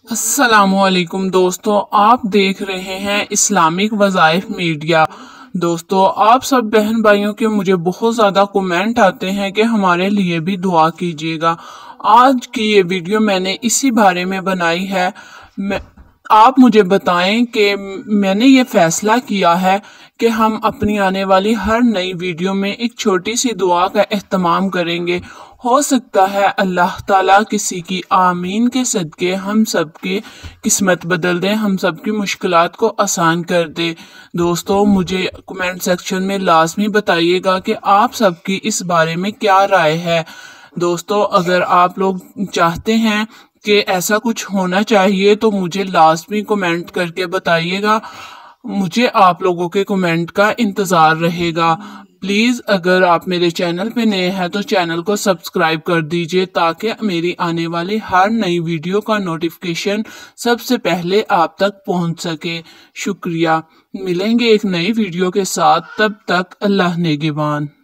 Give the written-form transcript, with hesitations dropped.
अस्सलामुअलैकुम दोस्तों, आप देख रहे हैं इस्लामिक वज़ाइफ मीडिया। दोस्तों, आप सब बहन भाइयों के मुझे बहुत ज़्यादा कमेंट आते हैं कि हमारे लिए भी दुआ कीजिएगा। आज की ये वीडियो मैंने इसी बारे में बनाई है। आप मुझे बताएं कि मैंने ये फैसला किया है कि हम अपनी आने वाली हर नई वीडियो में एक छोटी सी दुआ का एहतमाम करेंगे। हो सकता है अल्लाह ताला किसी की आमीन के सदके हम सबके किस्मत बदल दे, हम सबकी मुश्किलात को आसान कर दे। दोस्तों, मुझे कमेंट सेक्शन में लाजमी बताइएगा कि आप सबकी इस बारे में क्या राय है। दोस्तों, अगर आप लोग चाहते हैं कि ऐसा कुछ होना चाहिए तो मुझे लाजमी कमेंट करके बताइएगा। मुझे आप लोगों के कमेंट का इंतज़ार रहेगा। प्लीज़ अगर आप मेरे चैनल पे नए हैं तो चैनल को सब्सक्राइब कर दीजिए ताकि मेरी आने वाली हर नई वीडियो का नोटिफिकेशन सबसे पहले आप तक पहुंच सके। शुक्रिया। मिलेंगे एक नई वीडियो के साथ, तब तक अल्लाह नेगेबान।